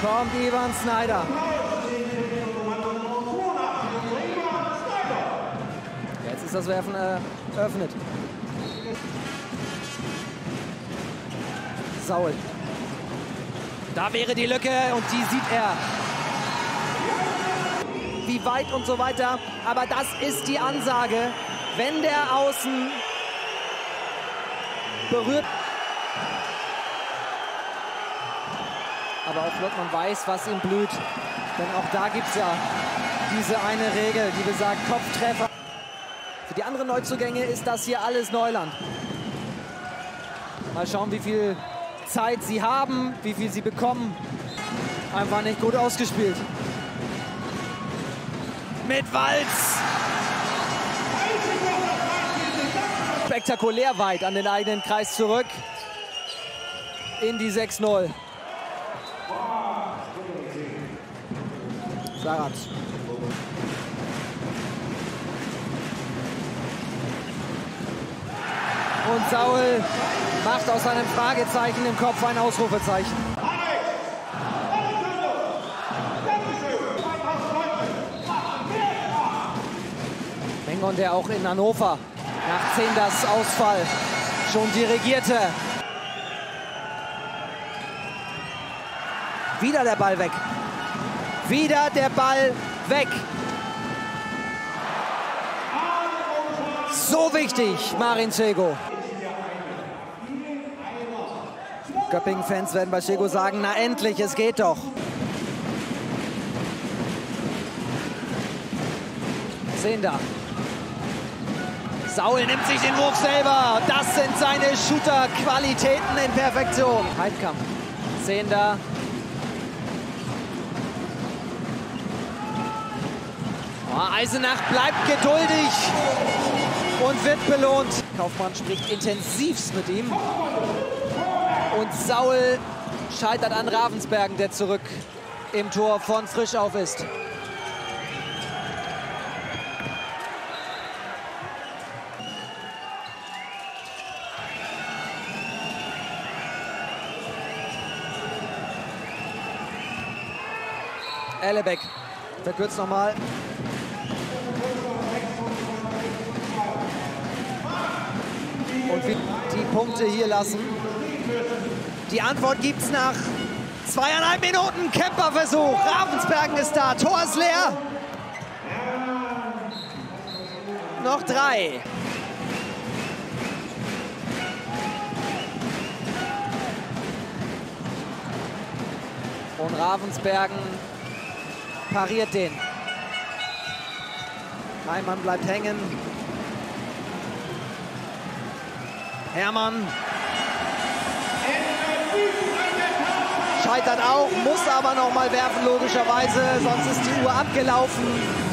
Kommt Ivan Snyder. Jetzt ist das Werfen eröffnet. Saul. Da wäre die Lücke und die sieht er. Wie weit und so weiter. Aber das ist die Ansage. Wenn der Außen berührt. Aber auch Lottmann weiß, was ihm blüht. Denn auch da gibt es ja diese eine Regel, die besagt Kopftreffer. Für die anderen Neuzugänge ist das hier alles Neuland. Mal schauen, wie viel Zeit sie haben, wie viel sie bekommen. Einfach nicht gut ausgespielt. Mit Walz. Spektakulär weit an den eigenen Kreis zurück. In die 6-0. Sarat. Und Saul macht aus einem Fragezeichen im Kopf ein Ausrufezeichen. Mengon, der auch in Hannover nach Zehnders Ausfall schon dirigierte. Wieder der Ball weg. Wieder der Ball weg. So wichtig, Marin Cego. Göppingen-Fans werden bei Cego sagen, na endlich, es geht doch. Zehnder. Saul nimmt sich den Wurf selber. Das sind seine Shooter-Qualitäten in Perfektion. Heidkamp. Zehnder. Eisenach bleibt geduldig und wird belohnt. Kaufmann spricht intensivst mit ihm. Und Saul scheitert an Ravensbergen, der zurück im Tor von Frischauf ist. Ellebeck verkürzt nochmal. Und wie die Punkte hier lassen. Die Antwort gibt's nach 2,5 Minuten. Kemper-Versuch. Ravensbergen ist da. Tor ist leer. Noch 3. Und Ravensbergen pariert den. Heimann bleibt hängen. Hermann scheitert auch, muss aber noch mal werfen, logischerweise, sonst ist die Uhr abgelaufen.